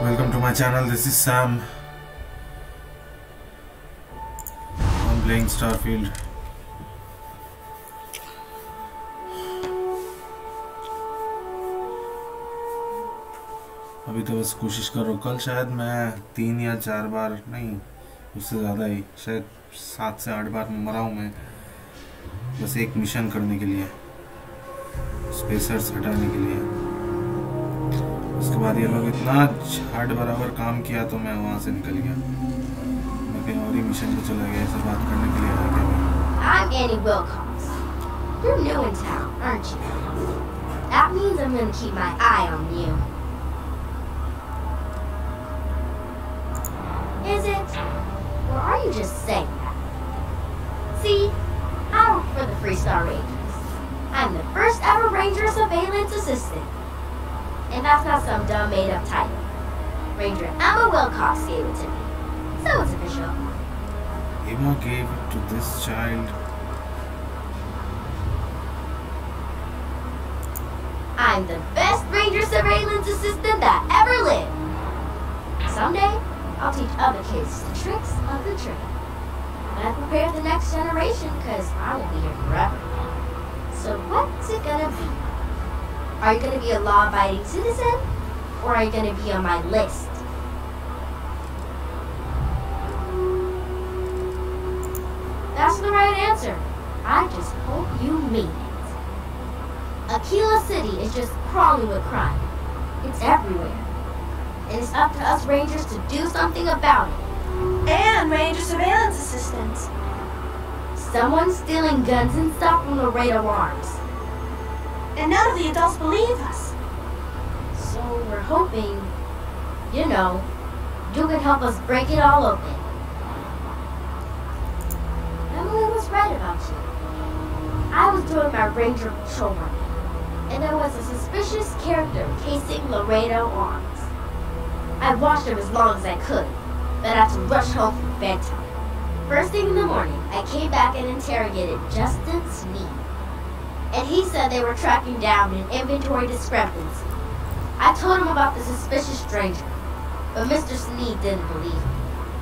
Welcome to my channel. This is Sam. I'm playing Starfield. अभी तो बस कोशिश करो। कल शायद मैं 3 या 4 बार नहीं, उससे ज़्यादा ही, शायद 7 से 8 बार मरा हूँ मैं, बस एक मिशन करने के लिए, स्पेसर्स हटाने के लिए। उसके बाद ये लोग इतना हार्ड बराबर काम किया तो मैं वहाँ से निकल गया। मैं कहीं और ही मिशन पे चला गया, ऐसे बात करने के लिए आया क्या मैं। I'm Annie Wilcox. You're new in town, aren't you? That means I'm gonna keep my eye on you. Is it? Or are you just saying that? See, I work for the Freestar Rangers. I'm the first ever Ranger Surveillance Assistant. And that's not some dumb made-up title. Ranger Emma Wilcox gave it to me. So it's official. Emma gave it to this child. I'm the best Ranger Surveillance Assistant that ever lived. Someday, I'll teach other kids the tricks of the trade. And I prepare the next generation because I will be here forever. So what's it gonna be? Are you gonna be a law-abiding citizen? Or are you gonna be on my list? That's the right answer. I just hope you mean it. Aquila City is just crawling with crime. It's everywhere. And it's up to us Rangers to do something about it. And Ranger Surveillance Assistants. Someone's stealing guns and stuff from the Laredo Arms. And none of the adults believe us. So we're hoping, you know, you can help us break it all open. Emily was right about you. I was doing my Ranger patrol run, and there was a suspicious character casing Laredo Arms. I watched him as long as I could, but I had to rush home for bedtime. First thing in the morning, I came back and interrogated Justin Sneed. And he said they were tracking down an inventory discrepancy. I told him about the suspicious stranger, but Mr. Sneed didn't believe me.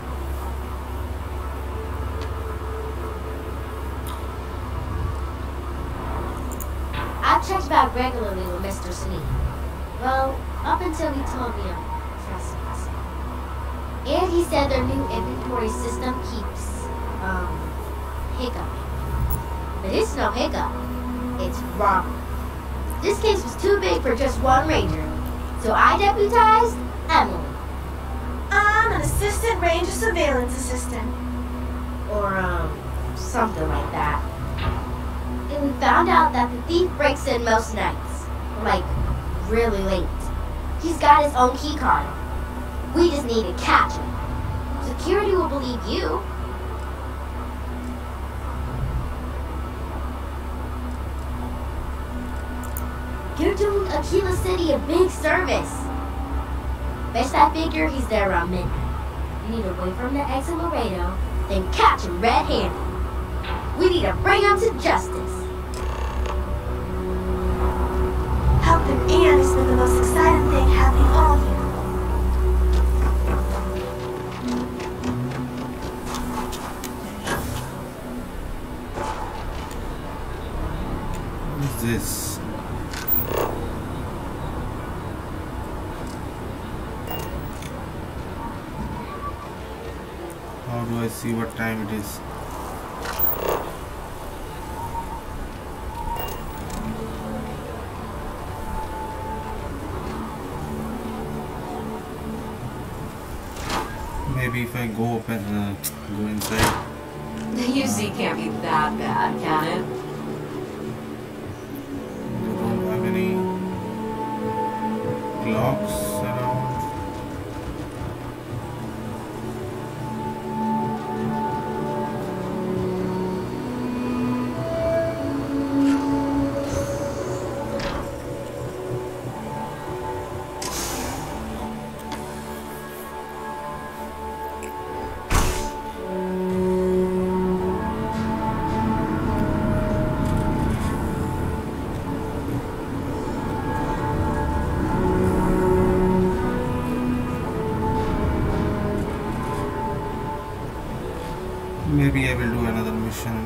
I checked back regularly with Mr. Sneed. Well, up until he told me I'm trespassing. And he said their new inventory system keeps, hiccuping. But it's no hiccup. It's robbery. This case was too big for just one ranger, so I deputized Emily. I'm an Assistant Ranger Surveillance Assistant. Or, something like that. And we found out that the thief breaks in most nights. Like, really late. He's got his own key card. We just need to catch him. Security will believe you. You're doing Aquila City a big service. Best I figure he's there around midnight. You need to wait for him to exit Laredo, then catch him red-handed. We need to bring him to justice. Helping Anne has been the most exciting thing happening all year. What is this? How do I see what time it is? Maybe if I go up and go inside. The UC can't be that bad, can it? They don't have any clocks around. maybe I will do another mission.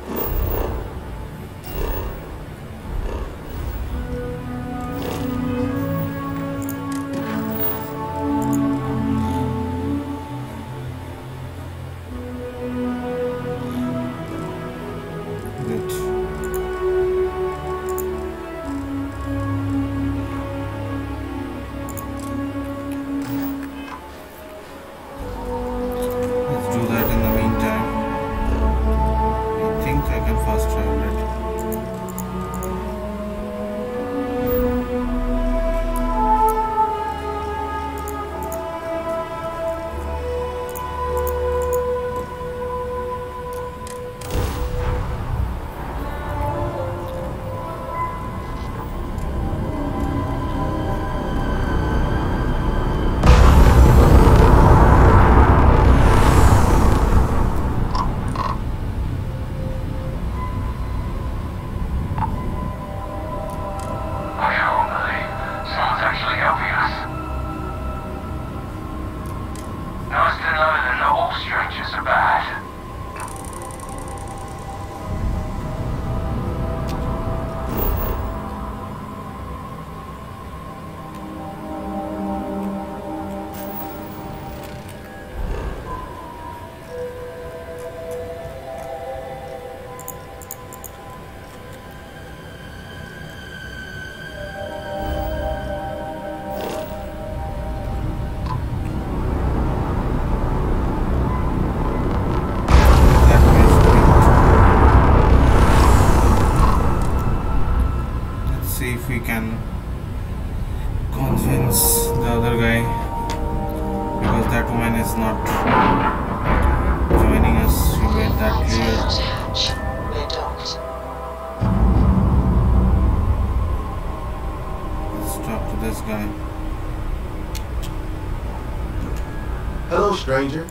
Stranger,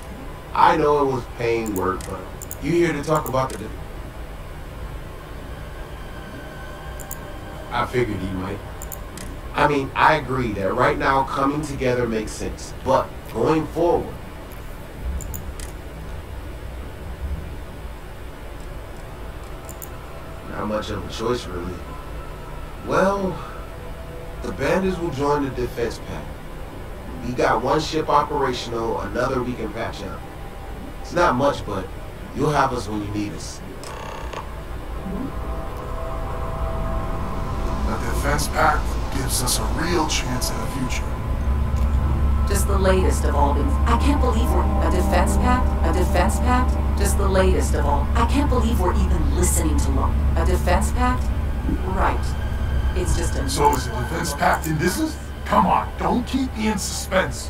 I know it was pain work, but you here to talk about the... I figured he might. I mean, I agree that right now coming together makes sense, but going forward... not much of a choice, really. Well, the bandits will join the defense pact. We got one ship operational, another we can patch up. It's not much, but you'll have us when you need us. The defense pact gives us a real chance at a future. Just the latest of all things. I can't believe we're a defense pact? A defense pact? Just the latest of all. I can't believe we're even listening to law. A defense pact? Right. It's just a... So is a defense pact in business? Come on, don't keep me in suspense.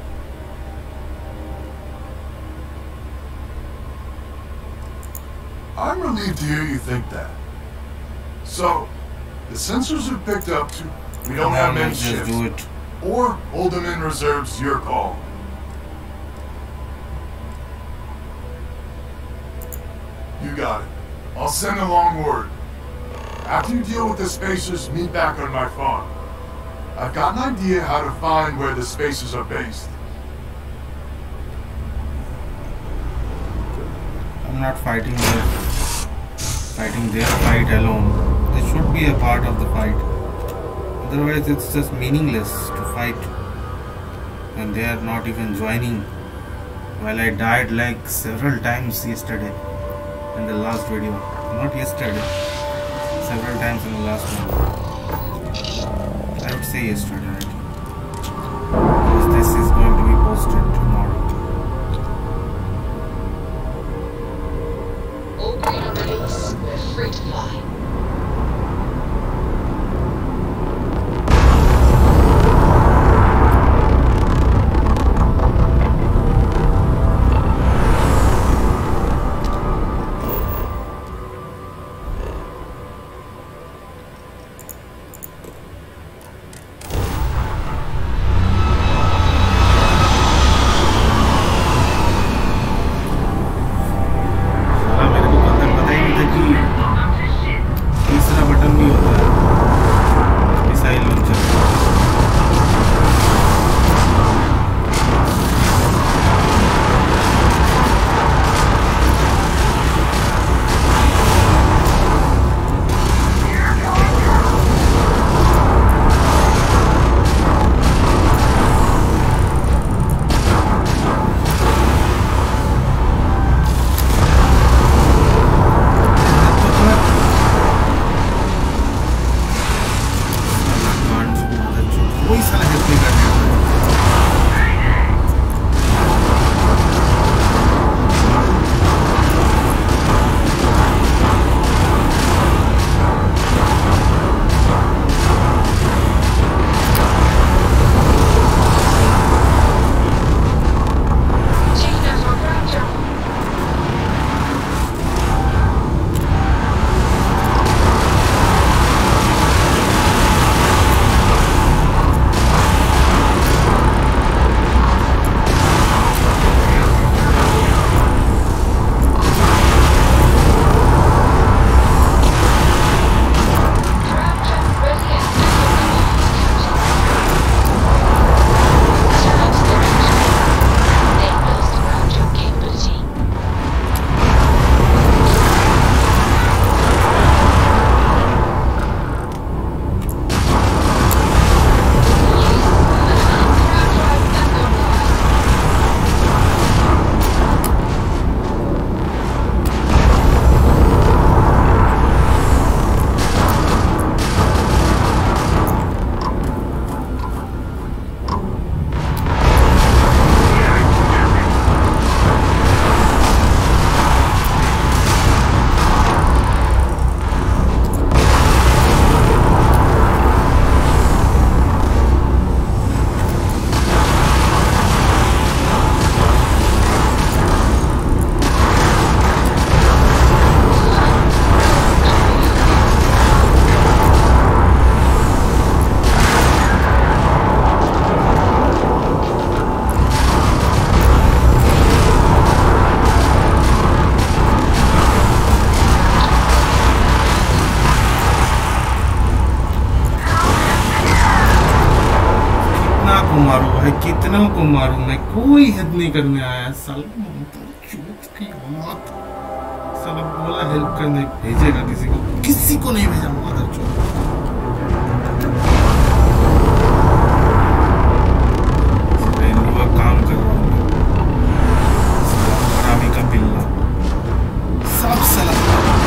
I'm relieved to hear you think that. So, the sensors have picked up to... we don't have many ships. Do it. Or hold them in reserves, your call. You got it. I'll send along word. After you deal with the spacers, meet back on my farm. I've got an idea how to find where the spacers are based. I'm not fighting their fight alone. They should be a part of the fight. Otherwise it's just meaningless to fight when they are not even joining. While I died like several times yesterday in the last video. Not yesterday. Several times in the last one. I would say yesterday, right? Because this is going to be posted tomorrow. All green release. We're free to fly. को मारू भाई, कितना को मारू मैं, कोई हद नहीं करने आया साला चूत की औलाद। साला बोला हेल्प करने भेजेगा किसी को नहीं भेजा मादर चूत। काम कर रहा हूँ हरामी का पिल्ला सब सलाह।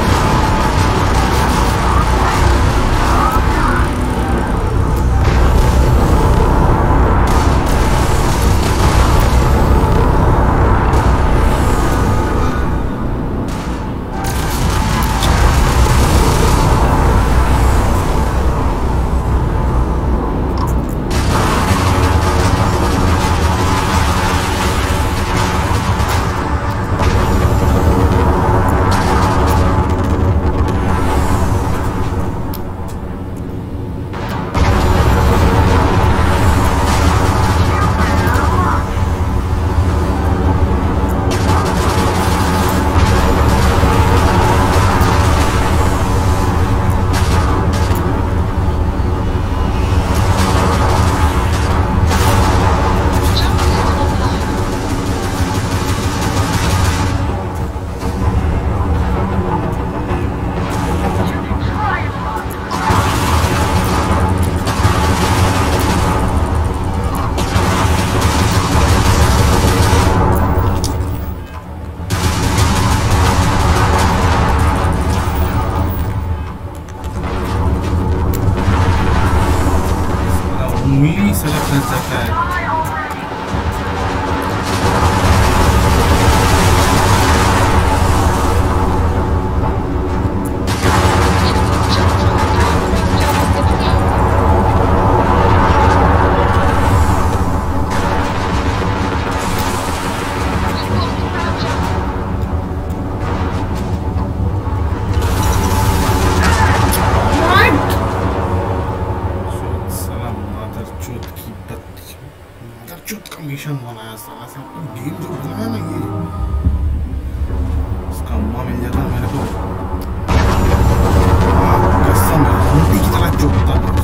उंगली सड़क कर सकता है। मिशन बनाया साला सब गेम जो बनाया ना ये, उसका अम्मा मिल जाता मेरे को कसम घंटी की तरह चुपता है।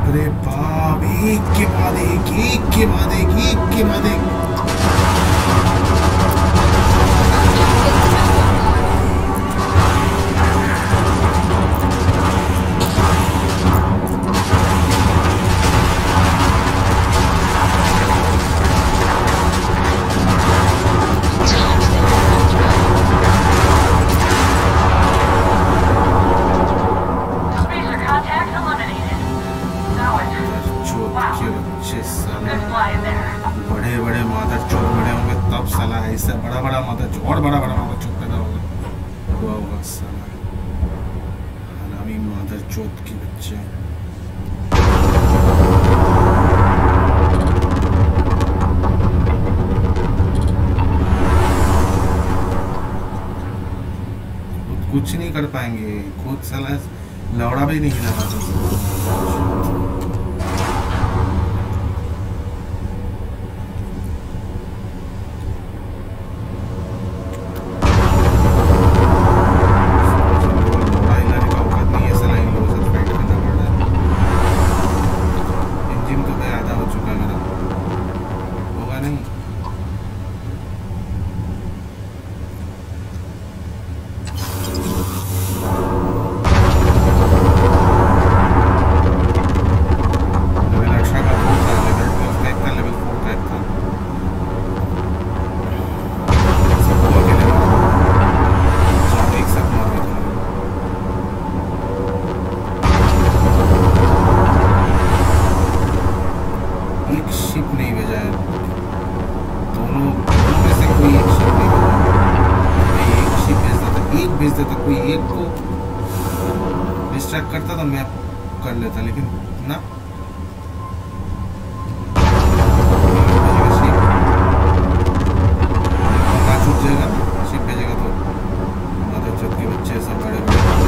अरे बाप, एक के बाद एक, एक के बाद एक, एक के बाद एक। बड़े बड़े मादर चौक बड़े होंगे तब साला ऐसा बड़ा बड़ा मादर चौक और बड़ा बड़ा मादर चौक पैदा होगा, हुआ होगा साला हरामी मादर चौक की बच्चे। कुछ नहीं कर पाएंगे खुद, साला लौड़ा भी नहीं हिला पाता। करता तो मैं कर लेता, लेकिन ना छूट जाएगा, शिप भेजेगा तो माधव चौक के बच्चे सब बड़े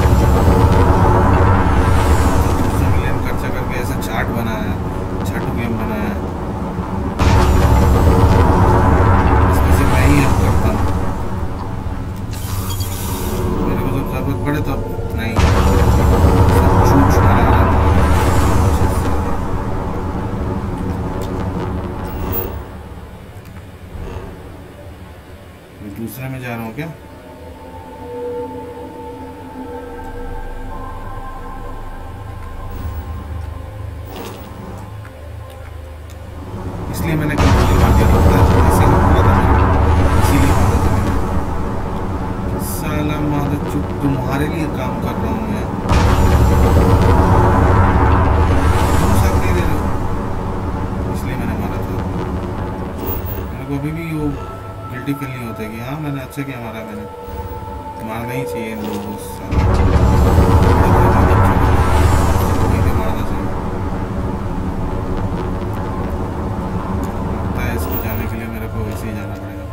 मिलियन खर्चा करके ऐसा चार्ट बनाया, छाटू गेम बनाया, इसमें से मैं ही हेल्प करता हूँ। मेरे को जब जरूरत पड़े तो नहीं दूसरे में जा रहा हूँ क्या? इसलिए मैंने कंट्रोल मार दिया था, इसीलिए मारा था मैंने। साला मादर चुप, तुम्हारे लिए काम कर रहा हूँ मैं, तुम सब नहीं दे रहे हो, इसलिए मैंने मारा था। मेरे को अभी भी वो गिल्टी फील नहीं होता कि हाँ मैंने अच्छा किया मारा, मैंने मारना ही चाहिए इन लोगों को, मारना चाहिए। लगता है इसको जाने के लिए मेरे को वैसे ही जाना पड़ेगा।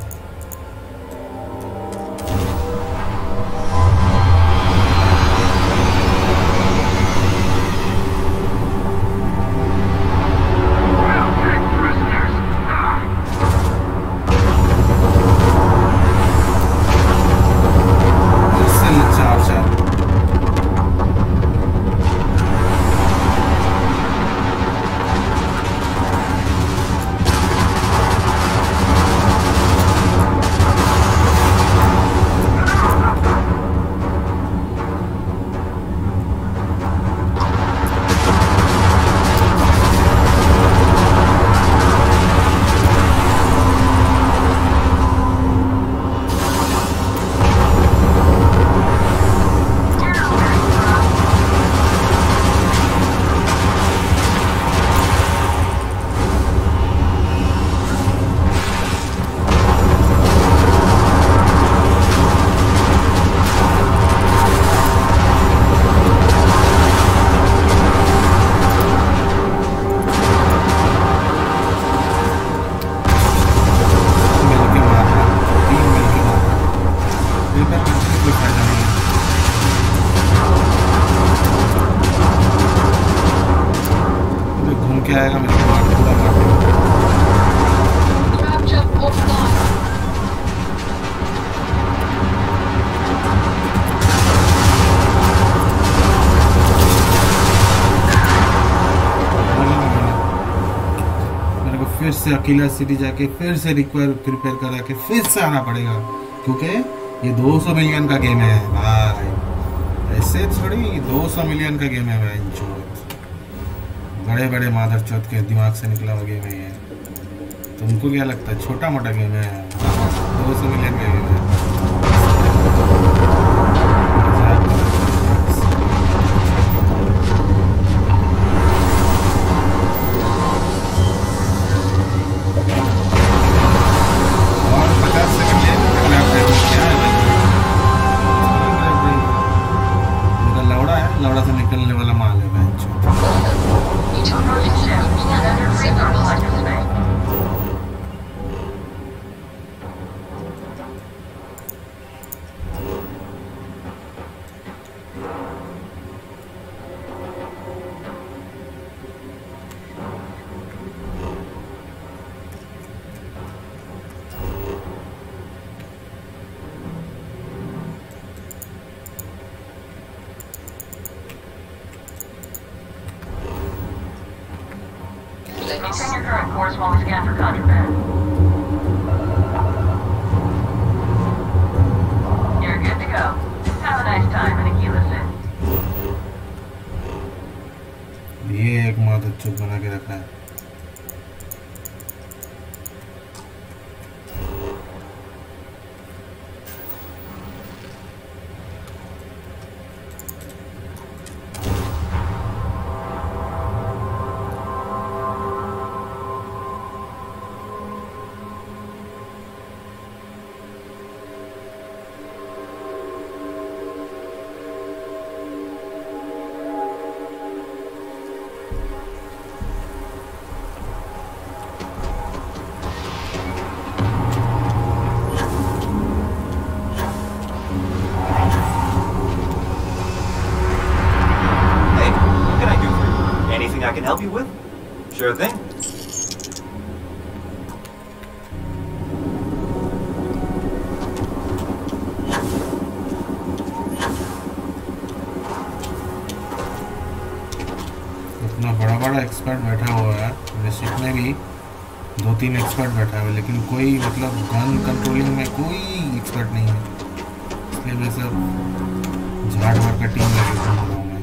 आएगा मेरे को पूरा मार फिर से अकेला सिटी जाके फिर से प्रिपेयर करा के फिर से आना पड़ेगा, क्योंकि ये 200 मिलियन का गेम है भाई। ऐसे थोड़ी 200 मिलियन का गेम है भाई। बड़े बड़े मादर चौथ के दिमाग से निकला हुआ गेम है ये। तुमको क्या लगता है छोटा मोटा गेम है? 200 मिलियन का गेम है। लौड़ा से निकलने वाला माल है bench. Maintain your current course while we scan for contraband. You're good to go. Have a nice time in Aquila City. ये एक मादर चौथ बना के रखा है। I can help you with? Sure thing. इतना बड़ा बड़ा एक्सपर्ट बैठा हुआ है, बेसिक में भी 2-3 एक्सपर्ट बैठा है, लेकिन कोई मतलब गन कंट्रोलिंग में कोई एक्सपर्ट नहीं है। इसलिए मैं सब झाड़ मार का टीम लगे घूम रहा हूँ मैं।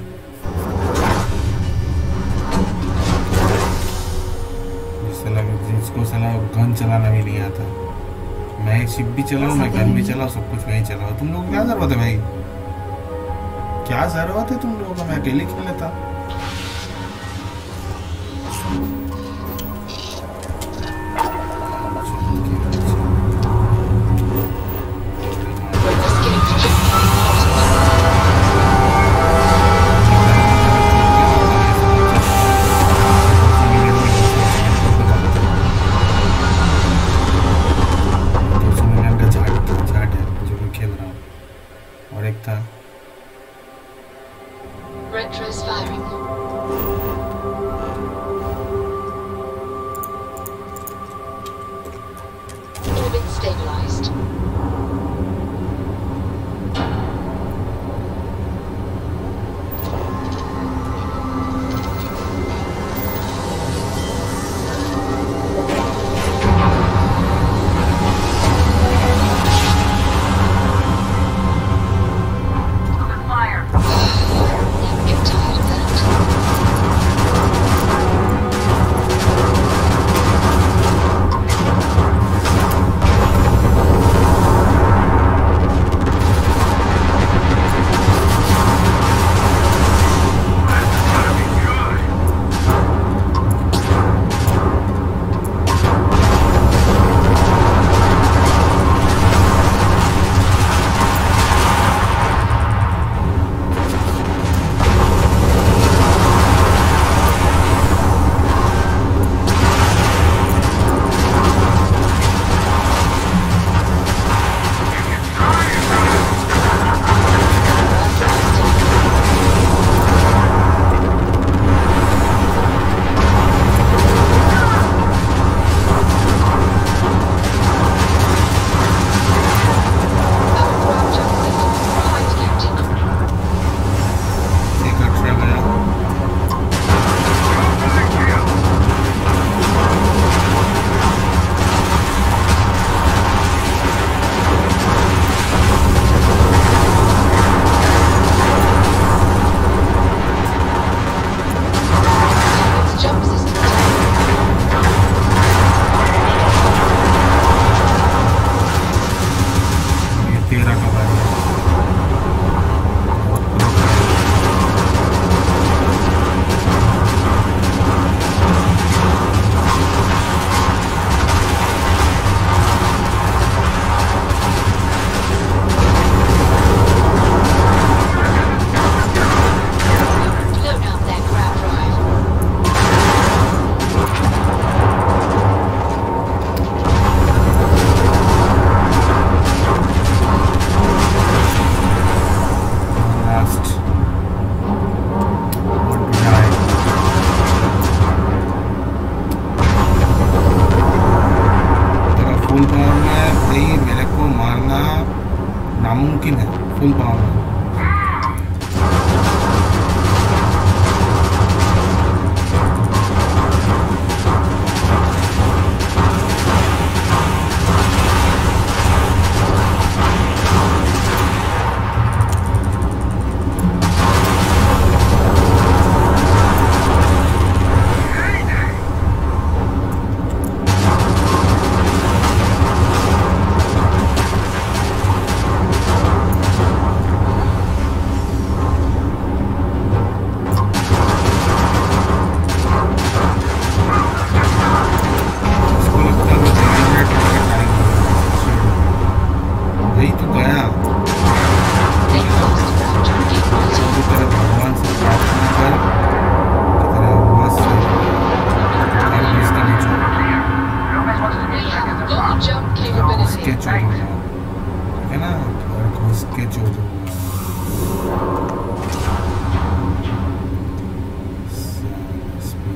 जिसको साला गन चलाना भी नहीं आता। मैं शिप भी चलाऊँ, मैं गन भी चलाऊँ, सब कुछ मैं ही चलाऊँ। तुम लोग क्या जरूरत है भाई? क्या जरूरत है तुम लोगों का? मैं अकेले खेल लेता। Retro's firing.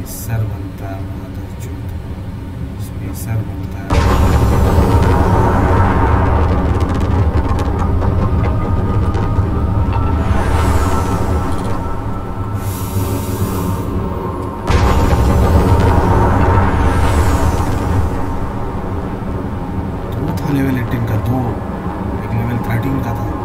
स्पेसर बनता है मादरचोद, स्पेसर बनता है। दो था लेवल 18 का, दो, एक लेवल 13 का था।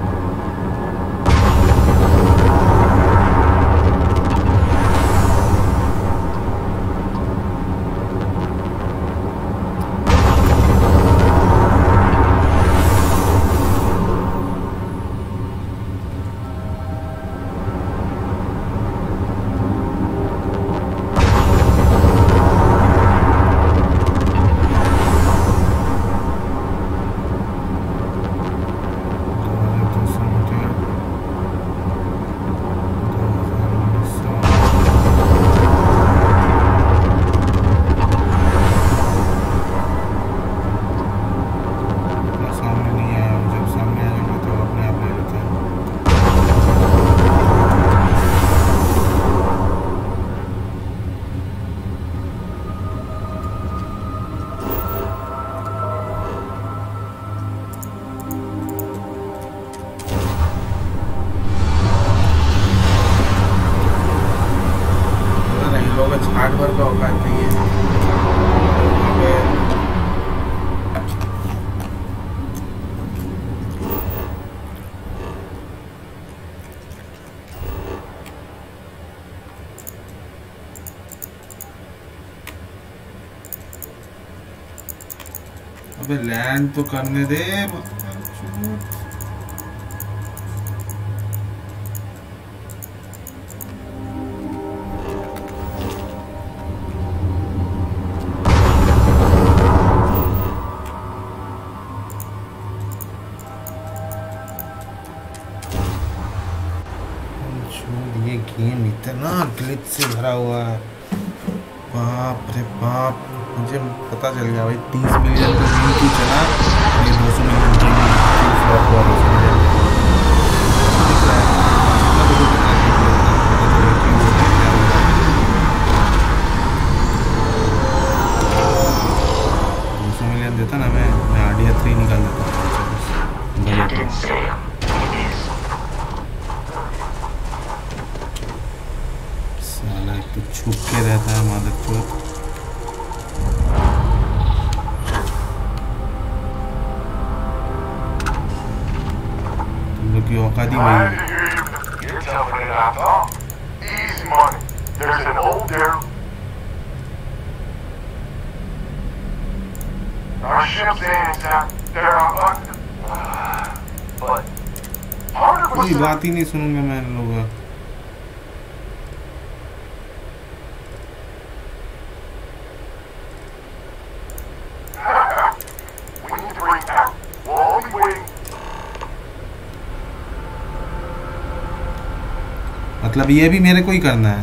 हार्डवर्क का औकात नहीं है। अबे लैंड तो करने दे। ये गेम इतना ग्लिच से भरा हुआ है, बाप रे बाप। मुझे पता चल गया भाई 30 मिलियन का गेम क्यों चला, ये 200 मिलियन गेम फ्लॉप हुआ। 200 मिलियन देता ना, मैं आरडीआर 3 निकाल देता। साला एक तो छुप के रहता है मादरचोद। तुम लोग की औकात ही वही है। कोई बात ही नहीं सुनूंगा मैं इन लोगों का। मतलब ये भी मेरे को ही करना है।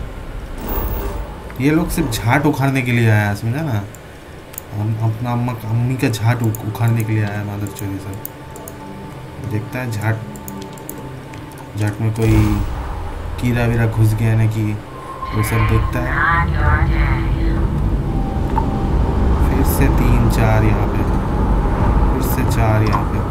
ये लोग सिर्फ झाट उखाड़ने के लिए आया है, समझा ना। हम अपना अम्मी का झाट उखाड़ने के लिए आया है मादरचोद। सब देखता है झाट में कोई कीड़ा वीरा घुस गया ना कि वो सब देखता है। फिर से 3-4 यहाँ पे, फिर से 4 यहाँ पे।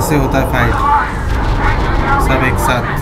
से होता है फाइट, सब एक साथ।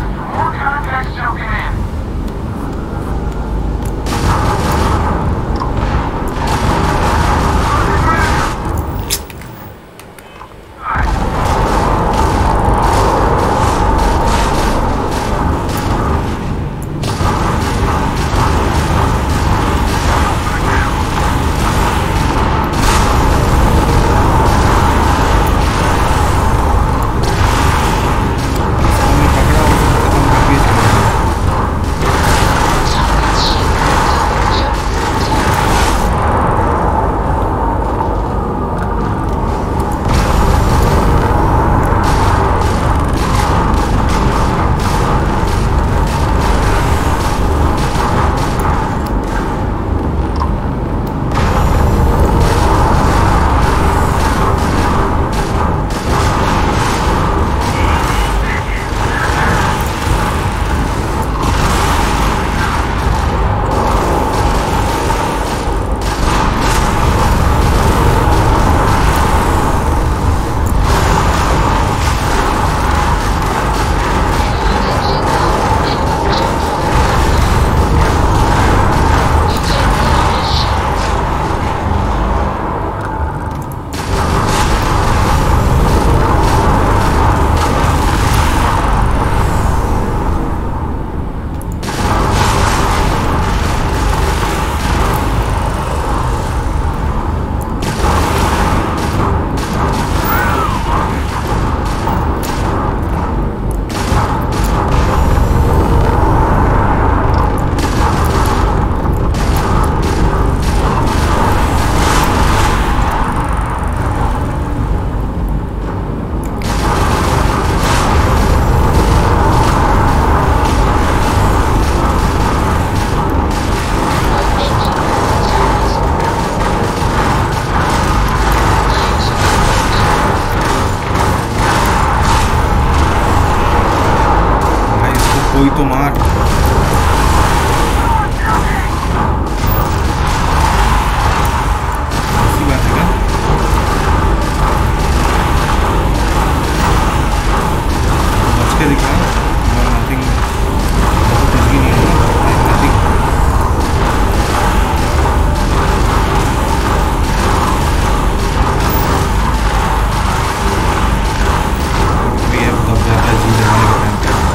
कोई तो मार। ऐसी बात है क्या? बच के दिखाओ। नथिंग, कुछ भी नहीं होगा। नथिंग। भी अब दब जाता है जी जमाने के टाइम पे।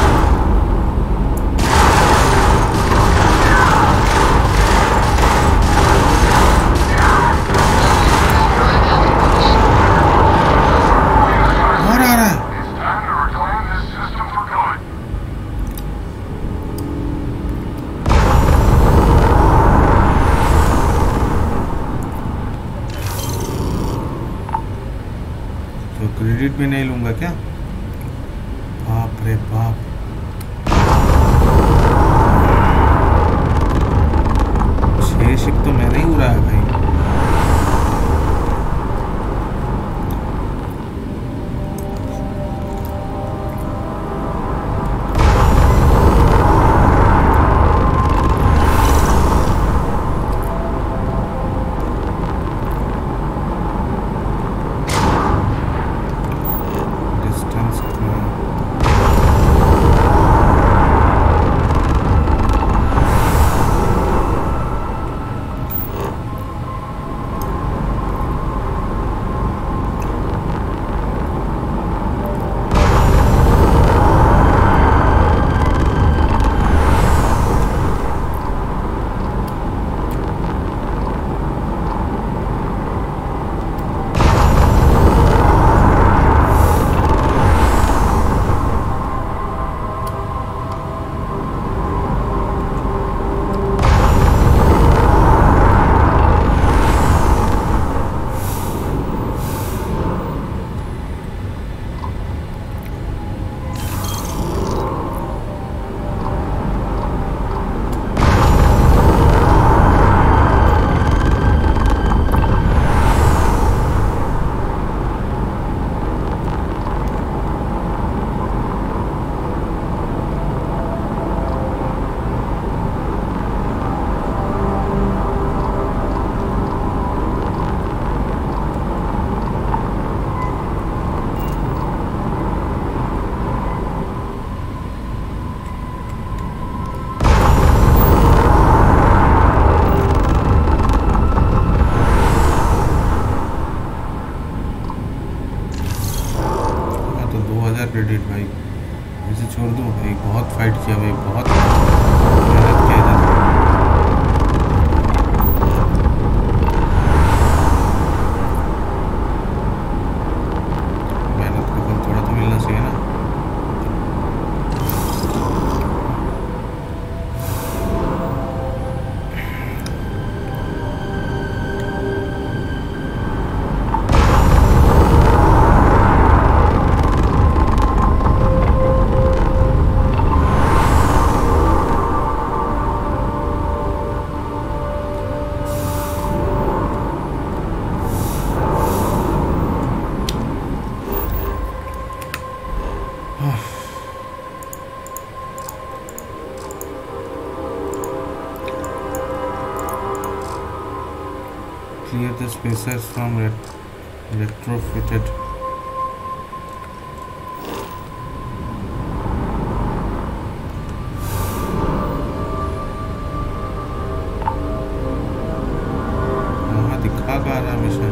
क्रेडिट भी नहीं लूंगा क्या? बाप रे बाप, छह शिप तो मैंने ही उड़ाया भाई। 2000 क्रेडिट भाई, इसे छोड़ दूँ भाई। बहुत फाइट किया भाई, बहुत मेहनत किया इधर। मेहनत का फल थोड़ा तो मिलना चाहिए ना। Clear the spaces from retrofitted. वहाँ दिखा का रहा मिशन।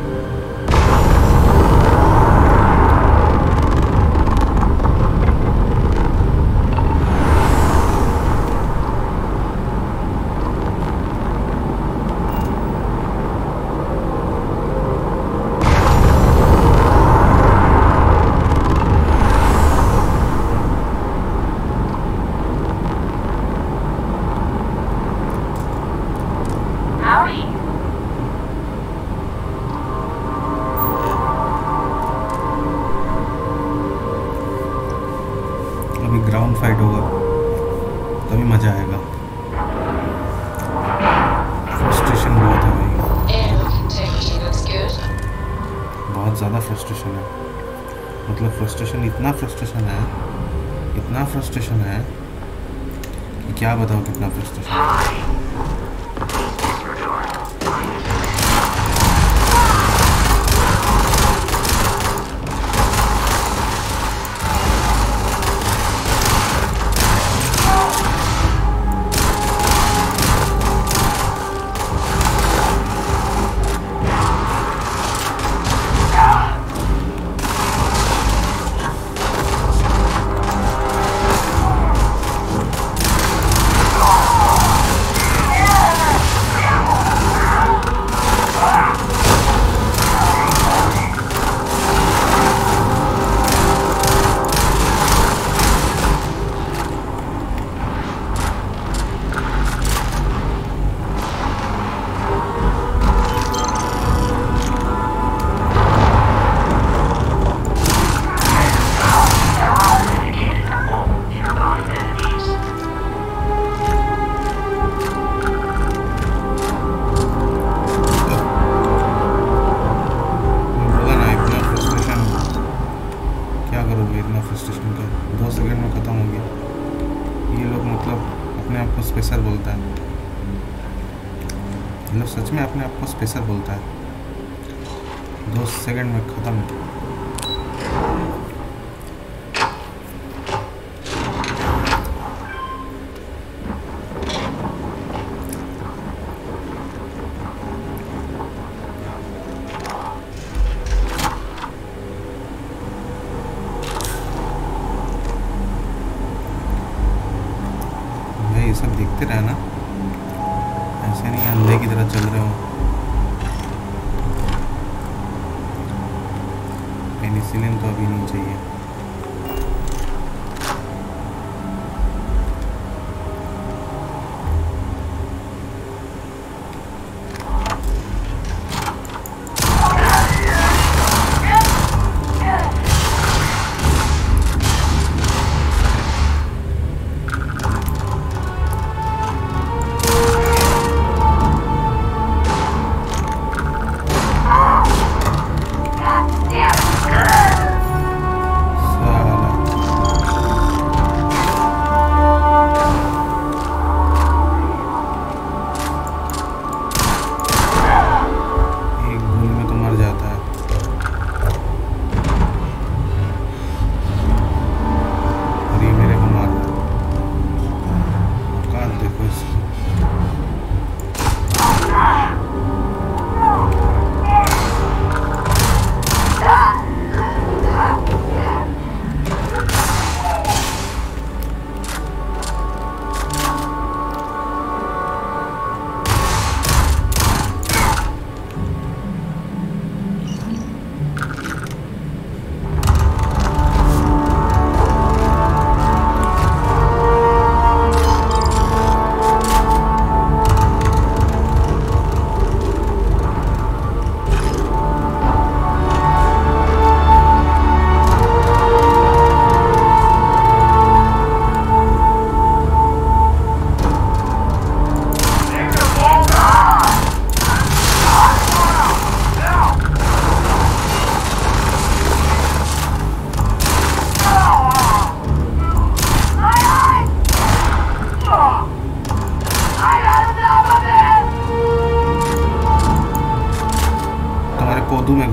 ग्राउंड फाइट होगा तभी मजा आएगा। फ्रस्ट्रेशन बहुत है भाई, बहुत ज़्यादा फ्रस्ट्रेशन है। मतलब फ्रस्ट्रेशन, इतना फ्रस्ट्रेशन है कि क्या बताओ कितना फ्रस्ट्रेशन है। स्पेशल बोलता है, मतलब सच में अपने आप को स्पेशल बोलता है। 2 सेकंड में ख़त्म। सब देखते रहना, ऐसे नहीं अंधे की तरह चल रहे हो। पेनिसिलिन तो अभी नहीं चाहिए।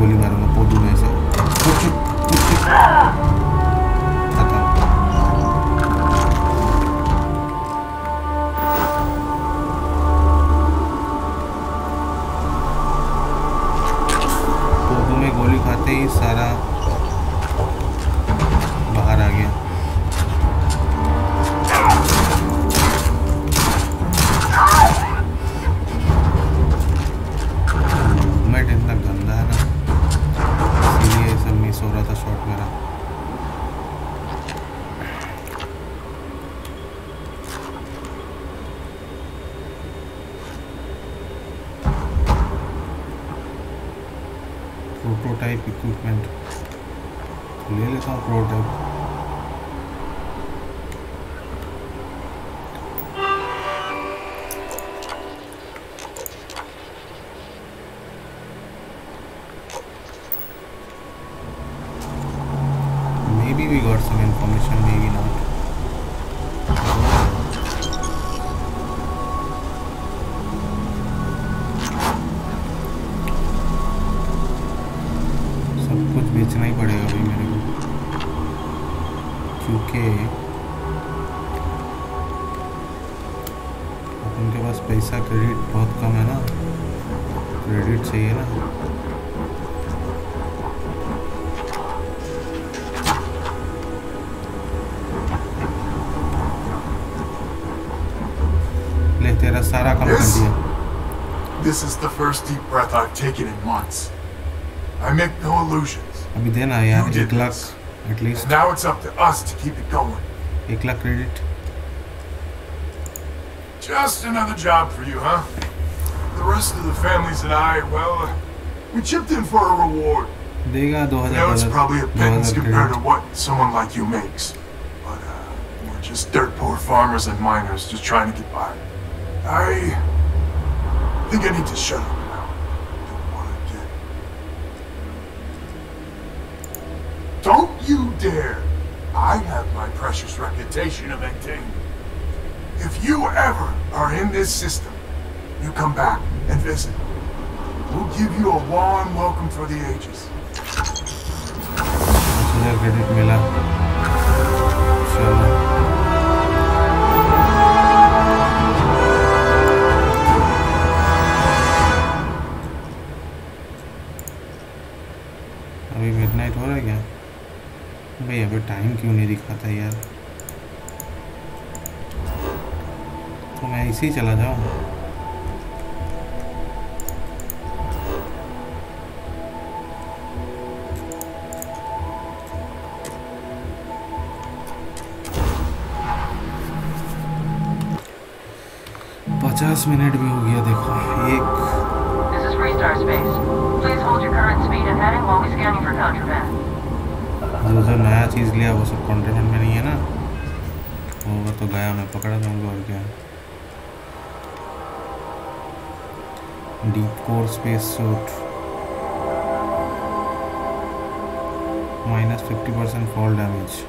गोली मारूंगा पोदू में से। पोदू में गोली खाते ही सारा बाहर आ गया। मूवमेंट इतना गंदा है ना, इसलिए सब मिस हो रहा था शॉट मेरा। प्रोटोटाइप इक्विपमेंट ले लेता हूँ। Prototype maybe we got some information, maybe not. बेचना ही पड़ेगा भाई मेरे को, क्योंकि उनके पास पैसा क्रेडिट बहुत कम है ना, क्रेडिट चाहिए ना। ले तेरा सारा काम कर दिया। This is the first deep breath I've taken in months. I make no illusions. अभी देना यार 1 lakh at least. Now it's up to us to keep it going. 1 lakh credit. Just another job for you, huh? The rest of the families and I, well, we chipped in for a reward. देगा $2000। I know it's probably a pittance compared to what someone like you makes, but we're just dirt poor farmers and miners just trying to get by. I think I need to shut up. Don't you dare! I have my precious reputation to maintain. If you ever are in this system, you come back and visit. We'll give you a warm welcome for the ages. Credit मिला। चलो अभी midnight हो रहा है क्या भाई? अभी time क्यों नहीं दिखाता यार? तो मैं इसी चला जाऊँ। $50 मिनट भी हो गया। देखो एक This is Freestar Space. Please hold your current speed and heading while we scan you for contraband. जो नया चीज़ लिया वो सब कॉन्ट्राबैंड में नहीं है ना, वो तो गया, मैं पकड़ा दूँगा और क्या। Deep core space suit -50% fall damage.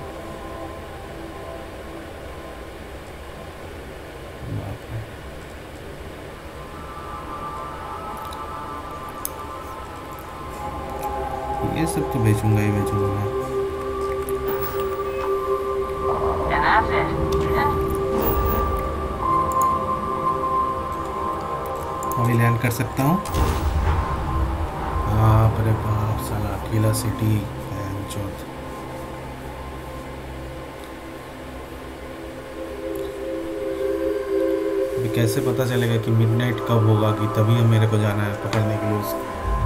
ये सब तो बेचूंगा ही बेचूंगा मैं। And that's it. अभी लैंड कर सकता हूँ। बाप रे बाप, साला अकेला सिटी है चौथ। अभी कैसे पता चलेगा कि मिडनाइट कब होगा, कि तभी हम मेरे को जाना है पकड़ने के लिए उसको।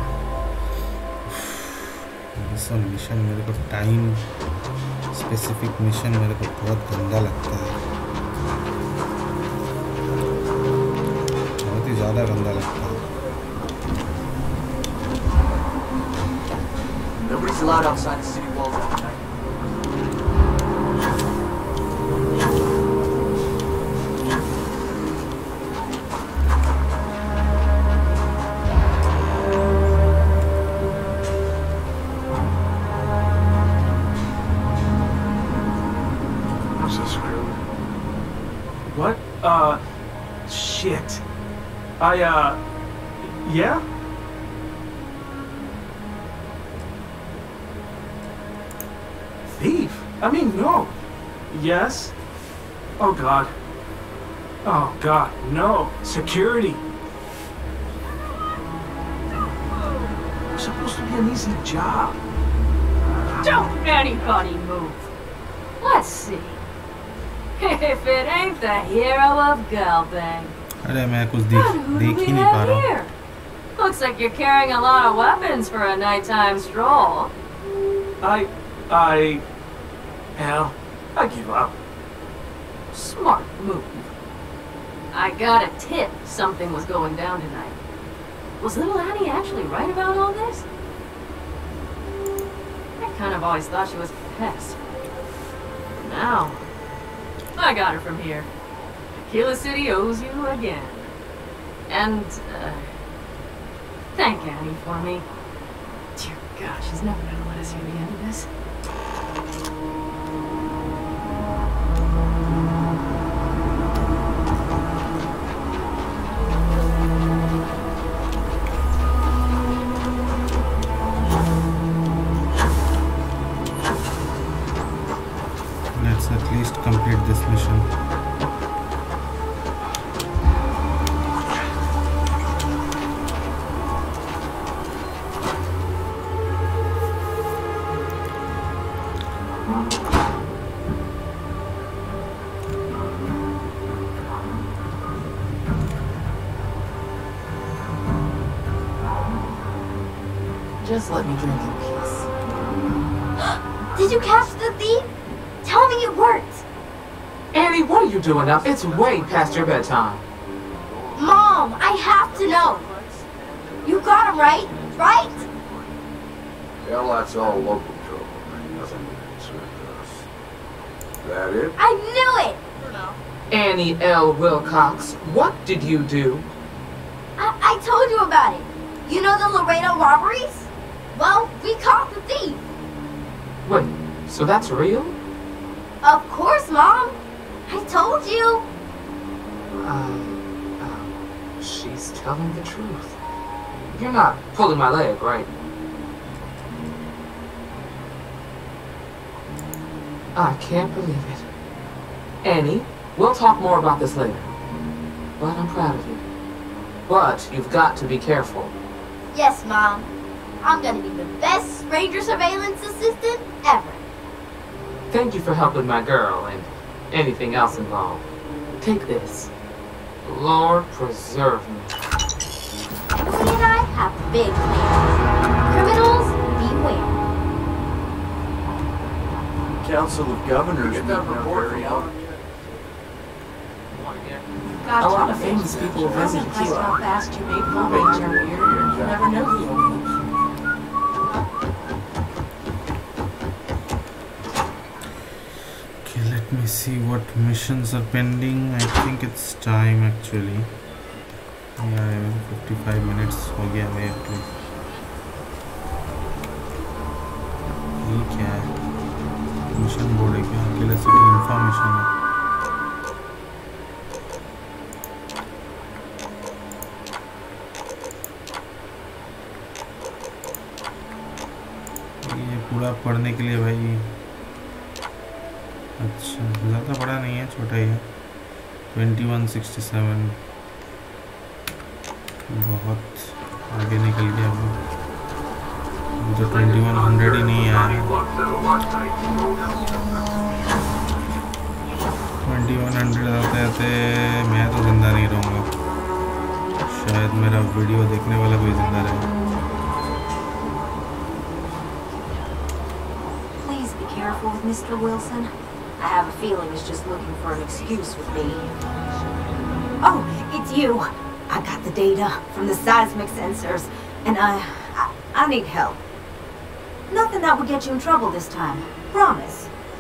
सब मिशन मेरे को, टाइम स्पेसिफिक मिशन मेरे को बहुत गंदा लगता है, बहुत ही ज़्यादा गंदा लगता है। Nobody's allowed outside the city walls at night. What? Shit. Yeah? thief? I mean, no. Yes? Oh God. Oh God, no. Security. It's supposed to be an easy job. Don't anybody move. Let's see. If it ain't the hero of Galbang. अरे मैं कुछ देख ही नहीं पा रहा हूँ. Looks like you're carrying a lot of weapons for a nighttime stroll. Hell, I give up. Smart move. I got a tip something was going down tonight. Was little Annie actually right about all this? I kind of always thought she was a pest. Now, I got her from here. Aquila City owes you again. And, thank Annie for me. Dear God, she's never gonna let us hear the end of this. Let's at least complete this mission. Just let me drink in peace. Did you catch the thief? Tell me it worked. Annie, what are you doing up? It's way past your bedtime. Mom, I have to know. You got him right? Right? Hell, that's all local trouble. Nothing to concern us. That it? I knew it. Annie L. Wilcox, what did you do? I told you about it. You know the Laredo robberies? Well, we caught the thief. Wait, so that's real? Of course, Mom. I told you. She's telling the truth. You're not pulling my leg, right? I can't believe it. Annie, we'll talk more about this later. But I'm proud of you. But you've got to be careful. Yes, Mom. I'm gonna be the best stranger surveillance assistant ever. Thank you for helping my girl and anything else involved. Take this. Lord preserve me. Emily and I have big plans. Criminals, beware. Council of Governors meeting out very out. A lot of famous people visit Aquila. How fast you make full range every year. You never know who will reach. Okay, let me see what missions are pending. I think it's time actually. Yeah, 55 minutes हो गया मेरे पे. ये क्या है? Mission board है क्या? अकेला सिटी इंफॉर्मेशन है. ये पूरा पढ़ने के लिए भाई. अच्छा, ज़्यादा बड़ा नहीं है, छोटा ही है. 2167 बहुत आगे निकल गया वो. तो 2100 ही नहीं आया. 2100 आते आते मैं तो जिंदा नहीं रहूँगा. शायद मेरा वीडियो देखने वाला कोई जिंदा रहे. Please be careful with Mr. Wilson. I have a feeling he's just looking for an excuse with me. Oh, it's you. I got the data from the seismic sensors, and I need help. Nothing that would get you in trouble this time. Promise.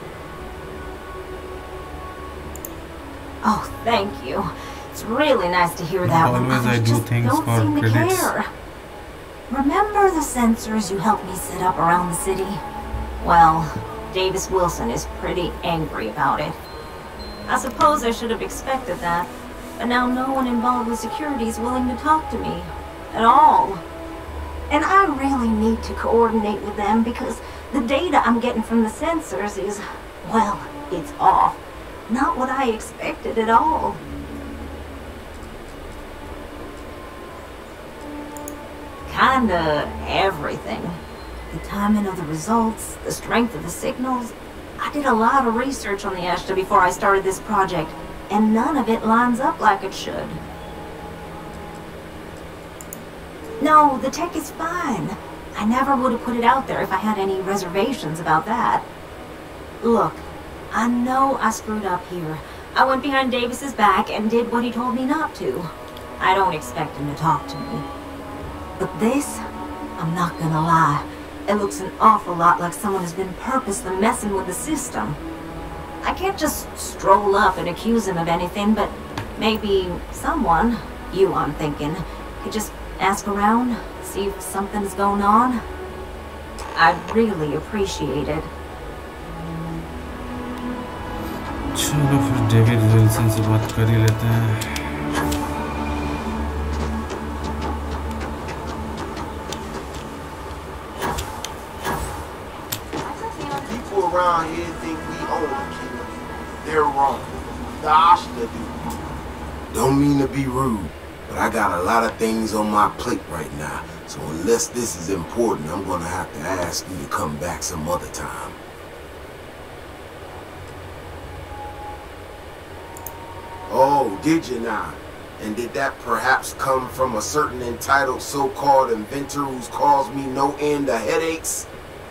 Oh, thank you. It's really nice to hear that. Always I do things for credits. Remember the sensors you helped me set up around the city? Well, Davis Wilson is pretty angry about it. I suppose I should have expected that, but now no one involved with security is willing to talk to me. At all. And I really need to coordinate with them because the data I'm getting from the sensors is, well, it's off. Not what I expected at all. Kinda everything. The timing of the results, the strength of the signals. I did a lot of research on the Ashta before I started this project, and none of it lines up like it should. No, the tech is fine. I never would have put it out there if I had any reservations about that. Look, I know I screwed up here. I went behind Davis's back and did what he told me not to. I don't expect him to talk to me. But this, I'm not gonna lie, it looks an awful lot like someone has been purposely messing with the system. I can't just stroll up and accuse him of anything, but maybe someone, you I'm thinking, could just ask around, see if something's going on. I'd really appreciate it. चलो फिर David Wilson से बात कर ही लेते हैं. People around here think we own the killer. They're wrong. The Ashta do. Don't mean to be rude, but I got a lot of things on my plate right now. So unless this is important, I'm gonna have to ask you to come back some other time. Oh, did you now? And did that perhaps come from a certain entitled so-called inventor who's caused me no end of headaches?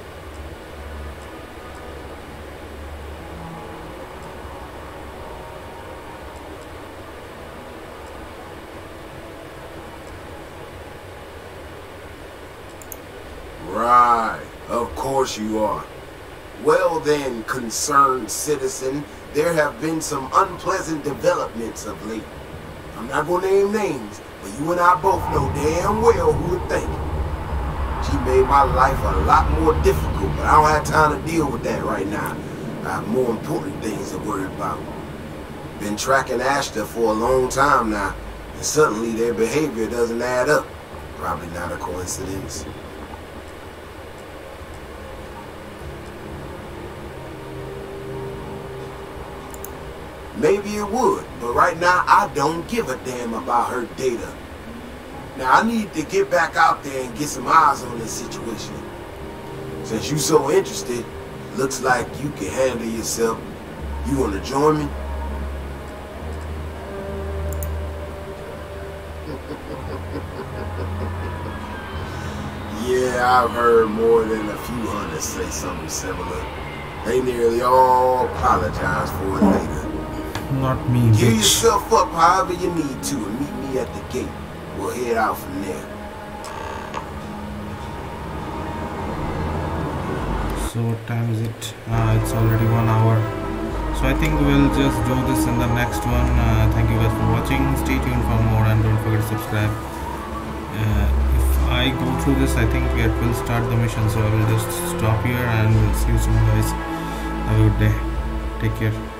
Right, of course you are. Well then, concerned citizen, there have been some unpleasant developments of late. I'm not gonna name names, but you and I both know damn well who to thank. She made my life a lot more difficult, but I don't have time to deal with that right now. I have more important things to worry about. Been tracking Ashta for a long time now, and suddenly their behavior doesn't add up. Probably not a coincidence. Maybe it would, but right now I don't give a damn about her data. Now I need to get back out there and get some eyes on this situation. Since you're so interested, looks like you can handle yourself. You wanna join me? Yeah, I've heard more than a few hunters say something similar. They nearly all apologize for it later. Not me, Give bitch. yourself up however you need to and meet me at the gate. We'll head out from there. So what time is it? It's already 1 hour. So I think we'll just do this in the next one. Thank you guys for watching. Stay tuned for more and don't forget to subscribe. If I go through this, I think it will start the mission. So I will just stop here and we'll see you soon, guys. Have a good day. Take care.